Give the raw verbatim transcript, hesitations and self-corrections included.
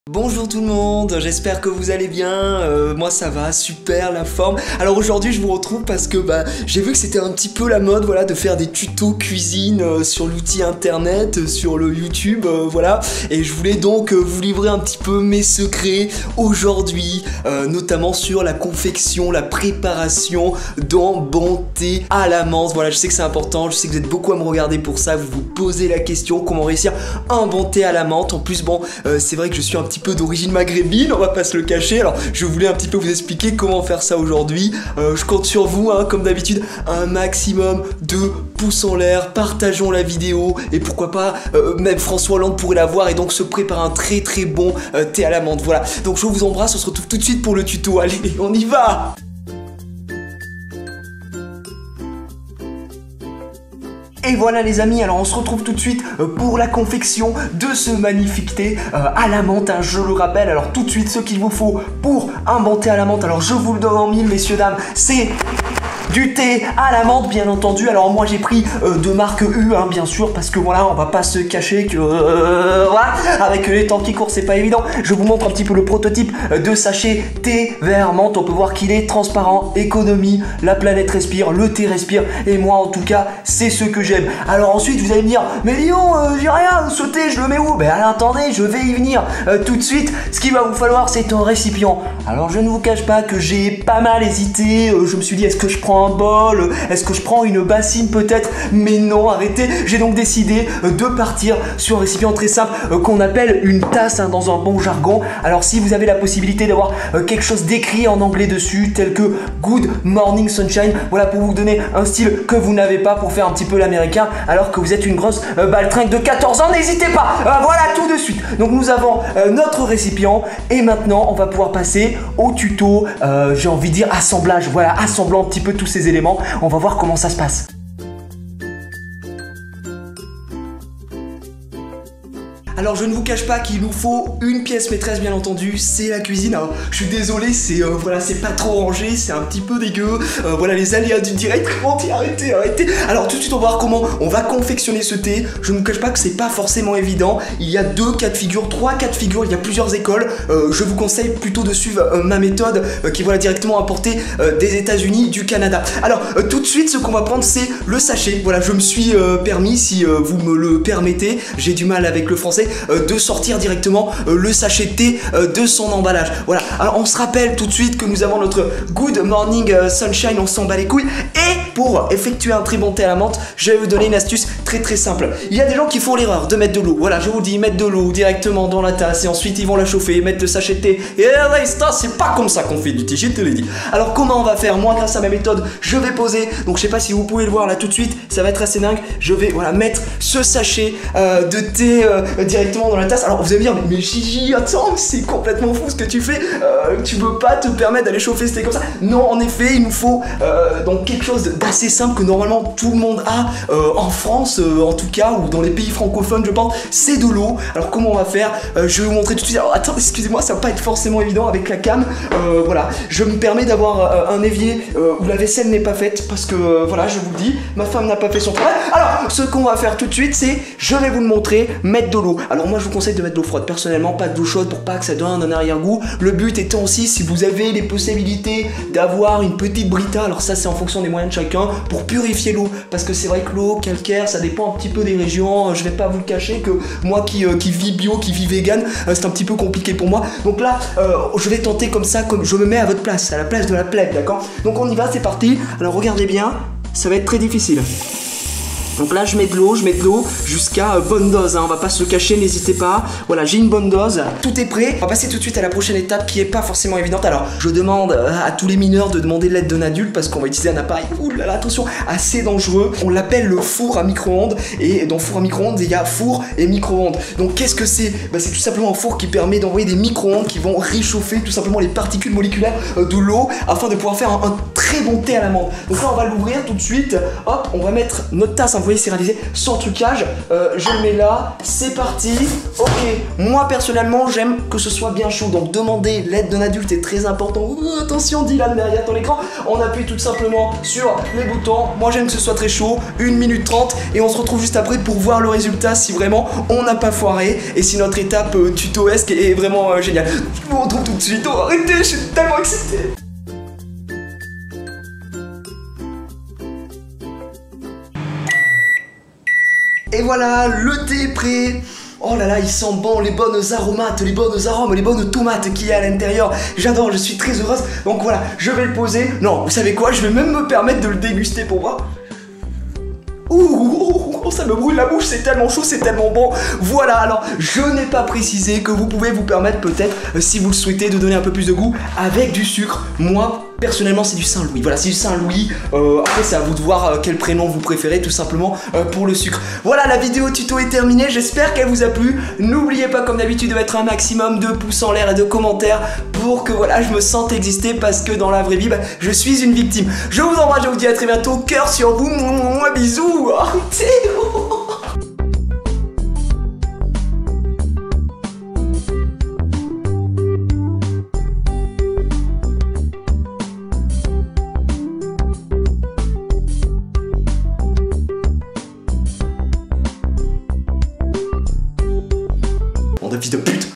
Bonjour tout le monde, j'espère que vous allez bien, euh, moi ça va, super la forme. Alors aujourd'hui je vous retrouve parce que bah, j'ai vu que c'était un petit peu la mode voilà, de faire des tutos cuisine euh, sur l'outil internet, euh, sur le YouTube, euh, voilà. Et je voulais donc euh, vous livrer un petit peu mes secrets aujourd'hui, euh, notamment sur la confection, la préparation d'un bon thé à la menthe. Voilà, je sais que c'est important, je sais que vous êtes beaucoup à me regarder pour ça, vous vous posez la question, comment réussir un bon thé à la menthe. En plus bon, euh, c'est vrai que je suis un petit peu d'origine maghrébine, on va pas se le cacher, alors je voulais un petit peu vous expliquer comment faire ça aujourd'hui. euh, je compte sur vous, hein, comme d'habitude, un maximum de pouces en l'air, partageons la vidéo, et pourquoi pas, euh, même François Hollande pourrait la voir, et donc se préparer un très très bon euh, thé à la menthe, voilà. Donc je vous embrasse, on se retrouve tout de suite pour le tuto, allez, on y va. Et voilà les amis, alors on se retrouve tout de suite pour la confection de ce magnifique thé euh, à la menthe, hein, je le rappelle. Alors tout de suite, ce qu'il vous faut pour un bon thé à la menthe, alors je vous le donne en mille messieurs dames, c'est du thé à la menthe bien entendu. Alors moi j'ai pris euh, de marque U, hein, bien sûr, parce que voilà, on va pas se cacher que euh, voilà, avec les temps qui courent c'est pas évident. Je vous montre un petit peu le prototype de sachet thé vert menthe. On peut voir qu'il est transparent, économie, la planète respire, le thé respire, et moi en tout cas c'est ce que j'aime. Alors ensuite vous allez me dire, mais Lyon, euh, j'ai rien, ce thé je le mets où? Ben attendez, je vais y venir euh, tout de suite. Ce qu'il va vous falloir c'est un récipient. Alors je ne vous cache pas que j'ai pas mal hésité, euh, je me suis dit est-ce que je prends un bol, est-ce que je prends une bassine peut-être, mais non, arrêtez. J'ai donc décidé de partir sur un récipient très simple euh, qu'on appelle une tasse, hein, dans un bon jargon. Alors si vous avez la possibilité d'avoir euh, quelque chose d'écrit en anglais dessus, tel que Good Morning Sunshine, voilà, pour vous donner un style que vous n'avez pas, pour faire un petit peu l'américain alors que vous êtes une grosse euh, baltringue de quatorze ans, n'hésitez pas. Euh, voilà, tout de suite. Donc nous avons euh, notre récipient, et maintenant on va pouvoir passer au tuto, euh, j'ai envie de dire assemblage. Voilà, assemblant un petit peu tous ces éléments, on va voir comment ça se passe. Alors je ne vous cache pas qu'il nous faut une pièce maîtresse bien entendu, c'est la cuisine. Alors je suis désolé, c'est euh, voilà, c'est pas trop rangé, c'est un petit peu dégueu. Euh, voilà les aléas du direct, comment dire, arrêtez, arrêtez. Alors tout de suite on va voir comment on va confectionner ce thé. Je ne vous cache pas que c'est pas forcément évident. Il y a deux cas de figure, trois cas de figure, il y a plusieurs écoles. Euh, je vous conseille plutôt de suivre euh, ma méthode euh, qui voilà directement importée euh, des États-Unis, du Canada. Alors euh, tout de suite ce qu'on va prendre c'est le sachet. Voilà, je me suis euh, permis, si euh, vous me le permettez, j'ai du mal avec le français, Euh, de sortir directement euh, le sachet de thé euh, de son emballage. Voilà, alors on se rappelle tout de suite que nous avons notre Good Morning euh, Sunshine, on s'en bat les couilles. Et pour effectuer un très bon thé à la menthe, je vais vous donner une astuce très très simple. Il y a des gens qui font l'erreur de mettre de l'eau. Voilà, je vous dis, mettre de l'eau directement dans la tasse et ensuite ils vont la chauffer, mettre le sachet de thé. Et là, c'est pas comme ça qu'on fait du thé, je te l'ai dit. Alors comment on va faire? Moi, grâce à ma méthode, je vais poser, donc je sais pas si vous pouvez le voir là tout de suite, ça va être assez dingue. Je vais voilà mettre ce sachet euh, de thé euh, directement dans la tasse. Alors vous allez me dire, mais Gigi, attends, c'est complètement fou ce que tu fais, euh, tu veux pas te permettre d'aller chauffer ce thé comme ça? Non, en effet, il nous faut euh, donc quelque chose d'assez simple que normalement tout le monde a euh, en France, euh, en tout cas, ou dans les pays francophones, je pense, c'est de l'eau. Alors comment on va faire? euh, Je vais vous montrer tout de suite. Alors attends, excusez-moi, ça va pas être forcément évident avec la cam. Euh, voilà, je me permets d'avoir euh, un évier euh, où la vaisselle n'est pas faite parce que euh, voilà, je vous le dis, ma femme n'a pas fait son travail. Alors, ce qu'on va faire tout de suite, c'est, je vais vous le montrer, mettre de l'eau. Alors moi, je vous conseille de mettre de l'eau froide, personnellement, pas de l'eau chaude pour pas que ça donne un arrière-goût. Le but étant aussi, si vous avez les possibilités d'avoir une petite brita, alors ça c'est en fonction des moyens de chacun, pour purifier l'eau, parce que c'est vrai que l'eau calcaire, ça dépend un petit peu des régions. Je vais pas vous le cacher que moi qui, euh, qui vis bio, qui vis vegan, euh, c'est un petit peu compliqué pour moi. Donc là, euh, je vais tenter comme ça, comme je me mets à votre place, à la place de la plèbe, d'accord? Donc on y va, c'est parti. Alors regardez bien, ça va être très difficile. Donc là je mets de l'eau, je mets de l'eau jusqu'à euh, bonne dose, hein, on va pas se le cacher, n'hésitez pas. Voilà, j'ai une bonne dose, tout est prêt. On va passer tout de suite à la prochaine étape qui est pas forcément évidente. Alors je demande euh, à tous les mineurs de demander l'aide d'un adulte parce qu'on va utiliser un appareil, ouh là là, attention, assez dangereux. On l'appelle le four à micro-ondes, et dans four à micro-ondes il y a four et micro-ondes. Donc qu'est-ce que c'est? Bah, c'est tout simplement un four qui permet d'envoyer des micro-ondes qui vont réchauffer tout simplement les particules moléculaires euh, de l'eau afin de pouvoir faire un, un très bon thé à la menthe. Donc là on va l'ouvrir tout de suite, hop, on va mettre notre tasse, hein, vous voyez, c'est réalisé sans trucage. euh, Je le mets là, c'est parti. Ok, moi personnellement j'aime que ce soit bien chaud, donc demander l'aide d'un adulte est très important. Ouh, attention Dylan derrière ton écran. On appuie tout simplement sur les boutons. Moi j'aime que ce soit très chaud, une minute trente, et on se retrouve juste après pour voir le résultat si vraiment on n'a pas foiré et si notre étape euh, tutoesque est vraiment euh, géniale. Je vous retrouve tout de suite. Oh, arrêtez, je suis tellement excité. Et voilà, le thé est prêt. Oh là là, il sent bon, les bonnes aromates, les bonnes arômes, les bonnes tomates qu'il y a à l'intérieur. J'adore, je suis très heureuse. Donc voilà, je vais le poser. Non, vous savez quoi, je vais même me permettre de le déguster pour voir. Ouh, ça me brûle la bouche, c'est tellement chaud, c'est tellement bon. Voilà, alors je n'ai pas précisé que vous pouvez vous permettre peut-être, euh, si vous le souhaitez, de donner un peu plus de goût avec du sucre. Moi, personnellement, c'est du Saint-Louis. Voilà, c'est du Saint-Louis. Euh, après, c'est à vous de voir euh, quel prénom vous préférez, tout simplement, euh, pour le sucre. Voilà, la vidéo tuto est terminée. J'espère qu'elle vous a plu. N'oubliez pas, comme d'habitude, de mettre un maximum de pouces en l'air et de commentaires pour que, voilà, je me sente exister, parce que dans la vraie vie, bah, je suis une victime. Je vous embrasse, je vous dis à très bientôt. Cœur sur vous. Mouah, bisous. Arrêtez. De fils de pute.